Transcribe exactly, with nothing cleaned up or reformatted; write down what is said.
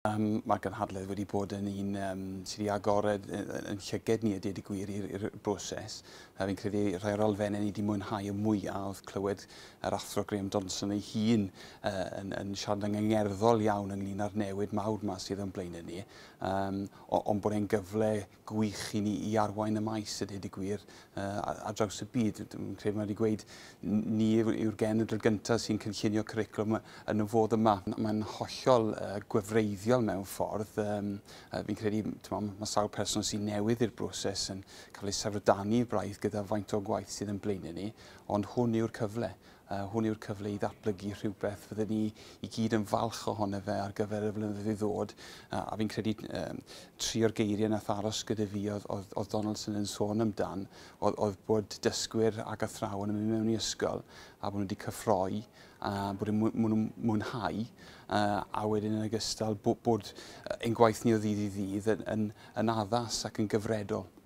Um, Mae'r gynhadledd wedi bod yn un um, sydd wedi agored yn llyged ni a dweud y gwir i'r broses. Uh, fi'n credu rhai o'r olfennau ni wedi mwynhau y mwyaf oedd clywed yr athro Graham Johnson ei hun uh, yn, yn siarad yn angerddol iawn ynglyn â'r newid mawr yma sydd yn blaen ni. Um, ond bod e'n gyfle gwych i ni i arwain y maes a dweud y gwir uh, a, a draws y byd. Dwi'n credu mae wedi gweud ni yw'r genedl gyntaf sy'n cynllunio cwricwlwm yn y fodd yma. Mae'n hollol uh, gwefreiddiol mewn ffordd. Um, uh, fi'n credu mae sawl person sy'n newydd i'r broses yn cael ei sefydanu braidd gyda faint o gwaith sydd yn blaen ni, ond hwn yw'r cyfle. Uh, hwn yw'r cyfle i ddatblygu rhywbeth fydden ni i gyd yn falch ohono fe ar gyfer y flynyddoedd i ddod. Uh, a fi'n credu um, tri o'r geiriau nath aros gyda fi oedd, oedd, oedd Donaldson yn sôn amdan, oedd, oedd bod dysgwyr ac athrawon yn mynd mewn i ysgol a bod nhw wedi cyffroi, a bod nhw'n mwynhau, uh, a wedyn yn ogystal bod, bod ein gwaith ni o ddydd i ddydd yn, yn, yn addas ac yn gyfredol.